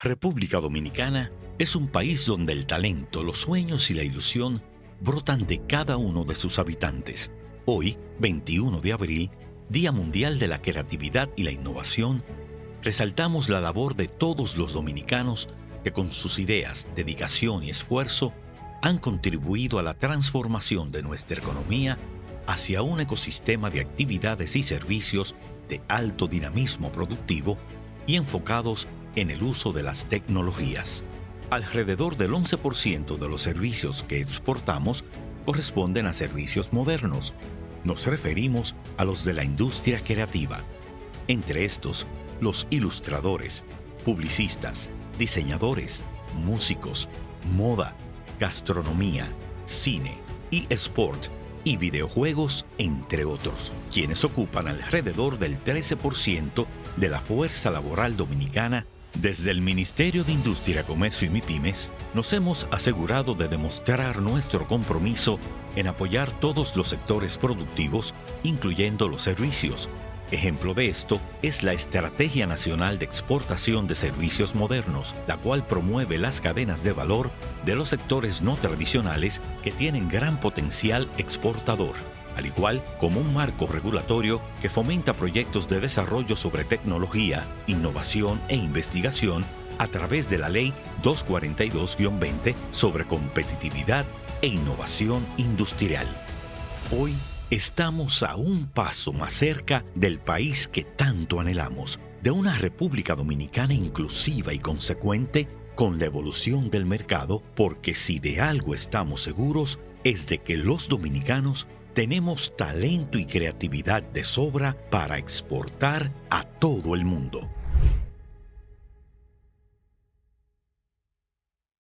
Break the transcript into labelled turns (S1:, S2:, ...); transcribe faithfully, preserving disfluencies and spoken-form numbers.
S1: República Dominicana es un país donde el talento, los sueños y la ilusión brotan de cada uno de sus habitantes. Hoy, veintiuno de abril, Día Mundial de la Creatividad y la Innovación, resaltamos la labor de todos los dominicanos que con sus ideas, dedicación y esfuerzo han contribuido a la transformación de nuestra economía hacia un ecosistema de actividades y servicios de alto dinamismo productivo y enfocados en el uso de las tecnologías. Alrededor del once por ciento de los servicios que exportamos corresponden a servicios modernos. Nos referimos a los de la industria creativa. Entre estos, los ilustradores, publicistas, diseñadores, músicos, moda, gastronomía, cine, eSport y videojuegos, entre otros, quienes ocupan alrededor del trece por ciento de la fuerza laboral dominicana. Desde el Ministerio de Industria, Comercio y MIPYMES nos hemos asegurado de demostrar nuestro compromiso en apoyar todos los sectores productivos, incluyendo los servicios. Ejemplo de esto es la Estrategia Nacional de Exportación de Servicios Modernos, la cual promueve las cadenas de valor de los sectores no tradicionales que tienen gran potencial exportador, al igual como un marco regulatorio que fomenta proyectos de desarrollo sobre tecnología, innovación e investigación a través de la Ley doscientos cuarenta y dos guión veinte sobre competitividad e innovación industrial. Hoy estamos a un paso más cerca del país que tanto anhelamos, de una República Dominicana inclusiva y consecuente con la evolución del mercado, porque si de algo estamos seguros es de que los dominicanos tenemos talento y creatividad de sobra para exportar a todo el mundo.